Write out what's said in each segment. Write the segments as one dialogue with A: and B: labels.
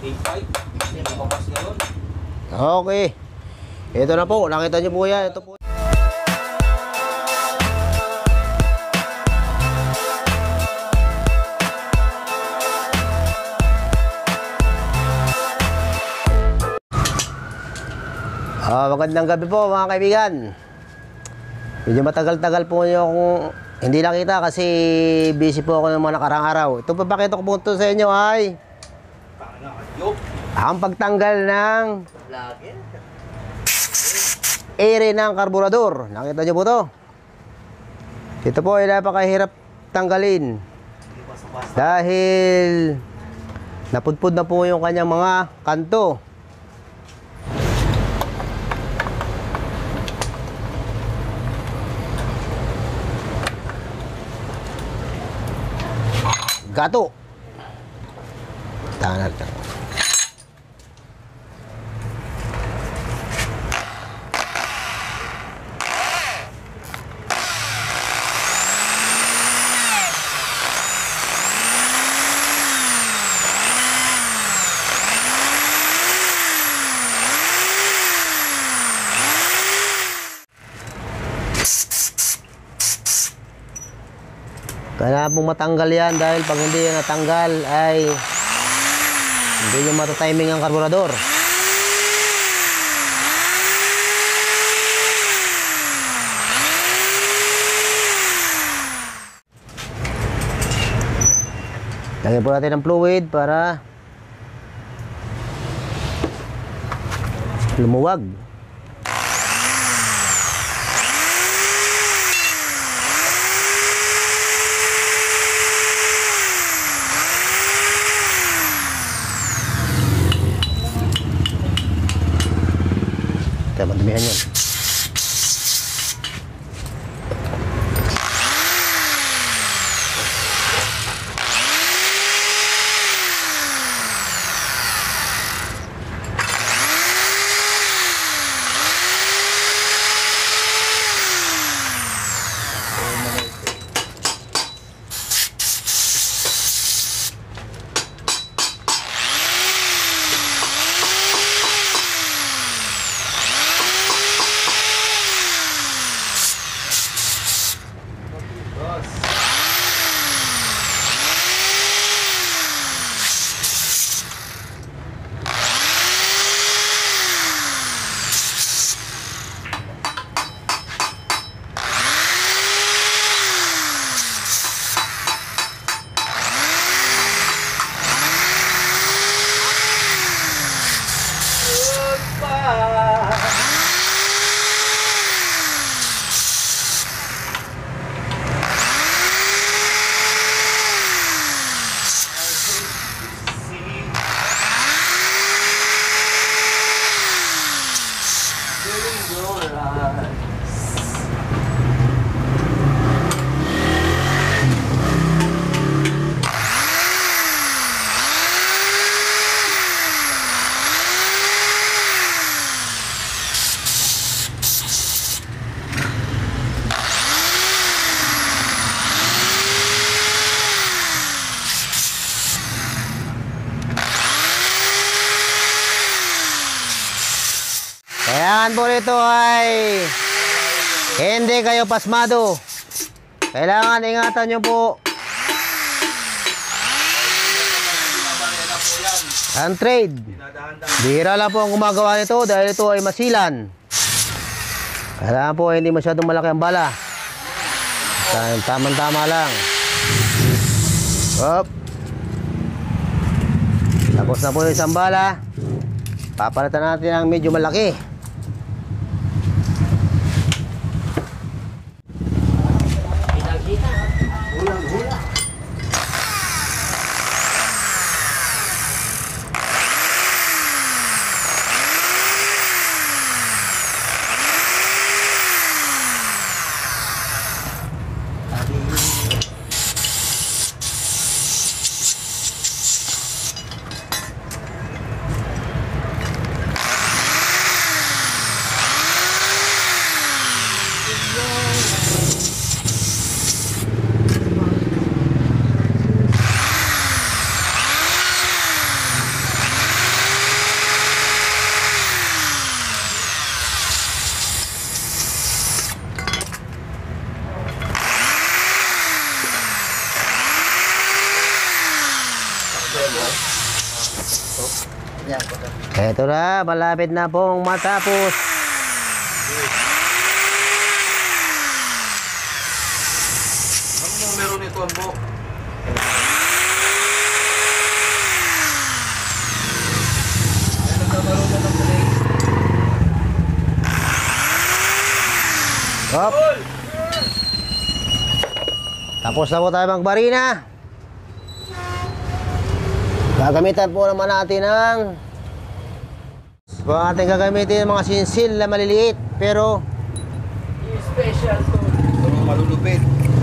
A: Okay. Ito na po, nakita nyo po yan. Ito po. Magandang gabi po mga kaibigan. Medyo matagal-tagal po nyo kung hindi nakita kasi busy po ako ng mga nakarang araw. Ito papakita ko po ito sa inyo ay ang pagtanggal ng ere ng karburador. Nakita nyo po ito? Ito po ay napakahirap tanggalin dahil napudpud na po yung kanyang mga kanto. Gato. Tangan natin. Kailangan pong matanggal yan dahil pag hindi yan natanggal ay hindi nyo matatiming ang karburador. Lagyan po natin ng fluid para lumuwag. Madumihan yun. Kailangan po nito ay hindi kayo pasmado. Kailangan ingatan nyo po ang trade. Bihira lang po ang gumagawa nito dahil ito ay masilan. Kailangan po hindi masyadong malaki ang bala. Tamang-tama lang. Hop. Tapos na po yung isang bala. Papalitan natin ang medyo malaki. Eto na, malapit na pong matapos.
B: Ano mo meron ito, Ambo? Ay, nagkakaroon na ng break.
A: Hop. Tapos na po tayo magbarina. Gagamitan po naman natin ng ating gagamitin ng mga sinsil na maliliit pero
B: Special to. Pero malulupit.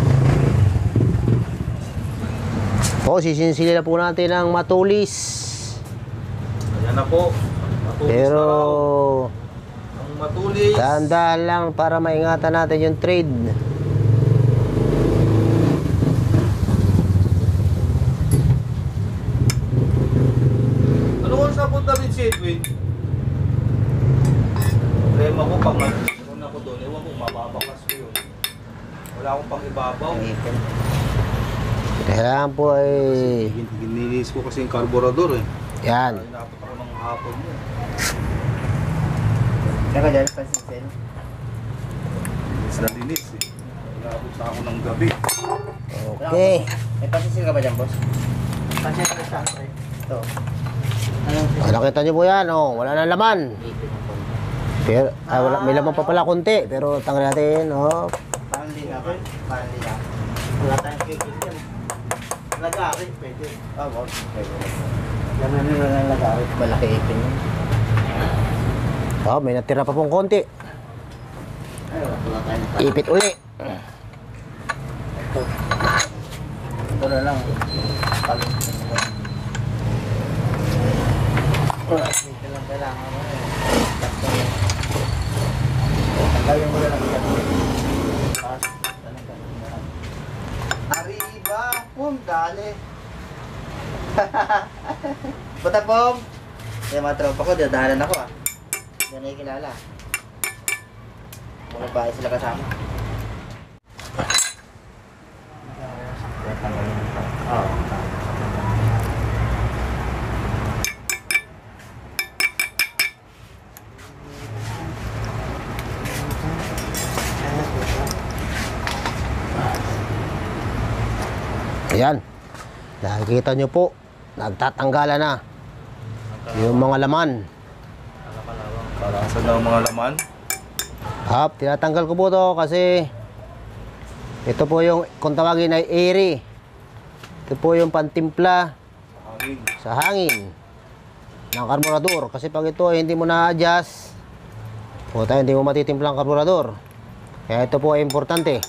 A: sisinsilin na po natin ng matulis.
B: Ayan na po. Matulis
A: Pero
B: na raw. Ang matulis.
A: dahan-dahan lang para maingatan natin yung trade.
B: Ano kung sa punta rin si Edwin? Problema ko pag nagpunta ako doon, ewan ko, mababakas ko yun. Wala akong pang ibabaw.
A: Kailangan po ay
B: Ginilis ko kasi yung carburetor eh.
A: yan.
B: Inapot ako ng hapon mo.
C: Saka dyan, pansin.
B: Linis na linis eh. Inapot sa ako ng gabi.
A: Okay.
C: May pansin ka ba dyan, boss? Pansin ka sa akin. Ito.
A: Nakita niyo po yan, oh, wala na laman. Pero wala, may laman pa pala konti, pero tanggalin natin, oh.
C: Parang lina ko. Parang lina. Wala tayong kikil dyan. Lagari, pwede. Boss. Pwede. Laman nila ng lagari. Malaki ipin yun.
A: Oh, may natira pa pong konti.
C: Ay, wala tayong
A: Ipit uli.
C: ito. Ito na lang. Palit. Dito lang kailangan mo eh. Tanggalin mo na lang yan. Tapos, arriba! Pum, dali! Buta, Pum! Yung mga tropa ko, dadahanan ako ah. Hindi na ikilala. Mga bahay sila kasama. Oo.
A: Ayan. Nakikita nyo po, nagtatanggalan na yung mga laman.
B: Para saan na ang mga laman?
A: Hop, tinatanggal ko po to kasi ito po yung, kung tawagin ay airy. Ito po yung pantimpla
B: Hangin.
A: sa hangin ng karburador. Kasi pag ito ay hindi mo na-adjust, hindi mo matitimpla ang karburador. Kaya ito po ay importante.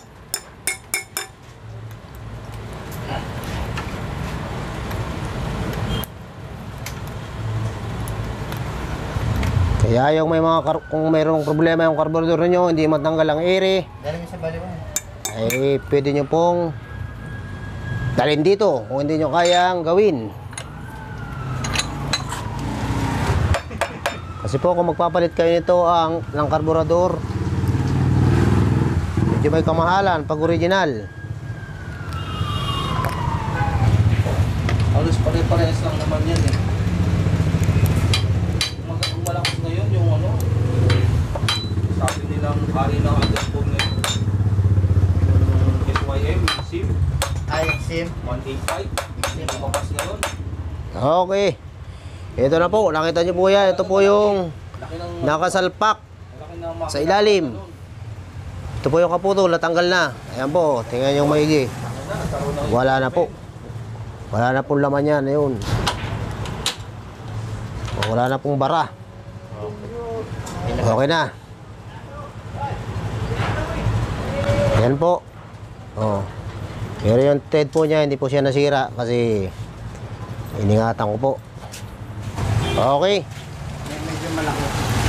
A: Kaya yung may mga kung mayroong problema yung karburador niyo, hindi matanggal ang air,
C: Dali mo sa baliwan.
A: ay pwede nyo pong dalhin dito kung hindi nyo kayang gawin. Kasi po kung magpapalit kayo nito ng karburador, medyo may kamahalan pag original.
B: Halos pare-parehas lang naman yan eh. Kung malakas ngayon yung ano, sabi nilang hari ng underbone ngayon. Yung SYM, SIM,
C: Ay, sim.
B: 185, lumabas ngayon.
A: Okay. Ito na po, nakita nyo po yan. Ito po yung
B: Laki ng
A: nakasalpak
B: laki ng makina
A: sa ilalim.
B: ngayon.
A: Ito po yung kaputol, natanggal na. Ayan po, tingnan yung maigi.
B: Nagkaroon ng
A: Wala na po. Wala na pong laman yan, ayun. Wala na pong bara. Okay na. Yan po. Oh. Pero yung TED po niya, hindi po siya nasira kasi iningatan ko po. Okay.
C: Medyo malaki.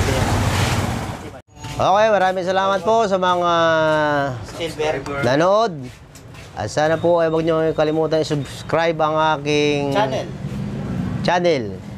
A: Okay, maraming salamat po sa mga
C: Silver.
A: nanood. At sana po ay huwag niyo kalimutan i-subscribe ang aking
C: Channel.
A: channel.